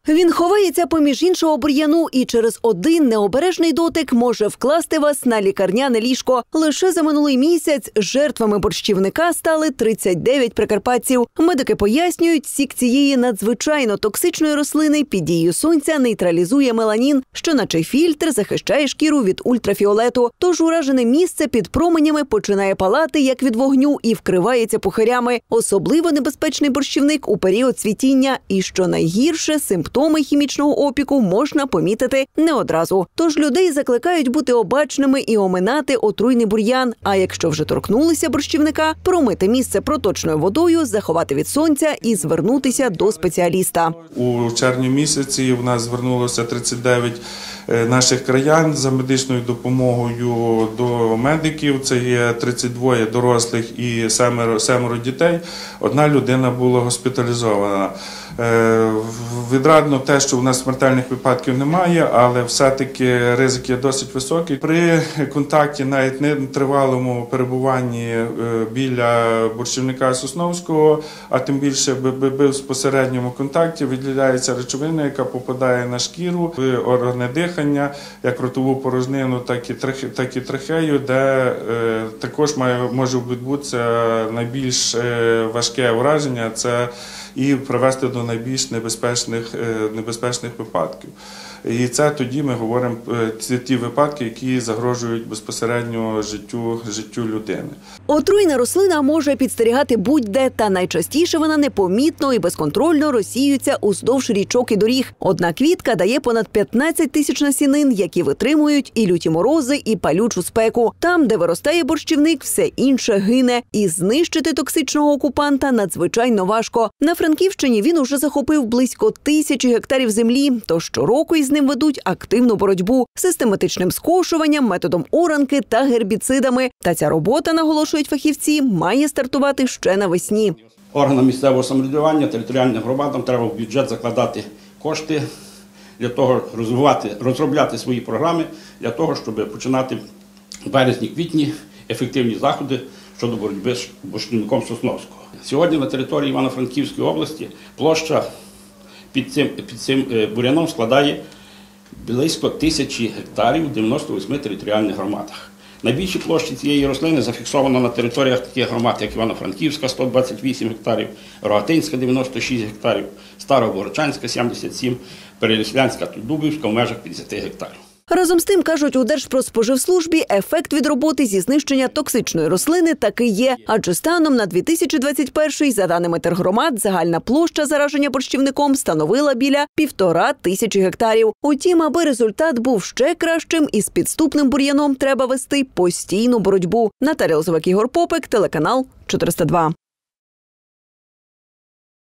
Він ховається поміж іншого бур'яну і через один необережний дотик може вкласти вас на лікарняне ліжко. Лише за минулий місяць жертвами борщівника стали 39 прикарпатців. Медики пояснюють, сік цієї надзвичайно токсичної рослини під дією сонця нейтралізує меланін, що наче фільтр захищає шкіру від ультрафіолету. Тож уражене місце під променями починає палати, як від вогню, і вкривається пухирями. Особливо небезпечний борщівник у період цвітіння. І що найгірше, симптоми хімічного опіку можна помітити не одразу. Тож людей закликають бути обачними і оминати отруйний бур'ян. А якщо вже торкнулися борщівника, промити місце проточною водою, заховати від сонця і звернутися до спеціаліста. У червні місяці в нас звернулося 39 наших краян за медичною допомогою до медиків. Це є 32 дорослих і 7 дітей. Одна людина була госпіталізована. Відрадно те, що у нас смертельних випадків немає, але все-таки ризик є досить високий. При контакті, навіть не тривалому перебуванні біля борщівника Сосновського, а тим більше безпосередньому контакті, виділяється речовина, яка попадає на шкіру, в органи дихання, як ротову порожнину, так і трахею, де також може відбутися найбільш важке ураження, це і привести до найбільш небезпечних випадків. І це тоді ми говоримо, це ті випадки, які загрожують безпосередньо життю людини. Отруйна рослина може підстерігати будь-де, та найчастіше вона непомітно і безконтрольно розсіюється уздовж річок і доріг. Одна квітка дає понад 15 тисяч насінин, які витримують і люті морози, і палючу спеку. Там, де виростає борщівник, все інше гине. І знищити токсичного окупанта надзвичайно важко. На Франківщині він уже захопив близько 1000 гектарів землі, тож щороку із ним ведуть активну боротьбу систематичним скошуванням, методом оранки та гербіцидами. Та ця робота, наголошують фахівці, має стартувати ще навесні. Органам місцевого самоврядування, територіальним громадам треба в бюджет закладати кошти для того, розробляти свої програми, для того, щоб починати в березні-квітні ефективні заходи щодо боротьби з борщівником Сосновського. Сьогодні на території Івано-Франківської області площа під цим бур'яном складає близько 1000 гектарів у 98 територіальних громадах. Найбільші площі цієї рослини зафіксовано на територіях таких громад, як Івано-Франківська – 128 гектарів, Рогатинська – 96 гектарів, Старобогородчанська – 77, Переліслянська та Дубівська – в межах 50 гектарів. Разом з тим, кажуть у Держпродспоживслужбі, ефект від роботи зі знищення токсичної рослини таки є. Адже станом на 2021, за даними тергромад, загальна площа зараження борщівником становила біля 1500 гектарів. Утім, аби результат був ще кращим, із підступним бур'яном треба вести постійну боротьбу. Наталя Лозовик, Ігор Попик, телеканал 402.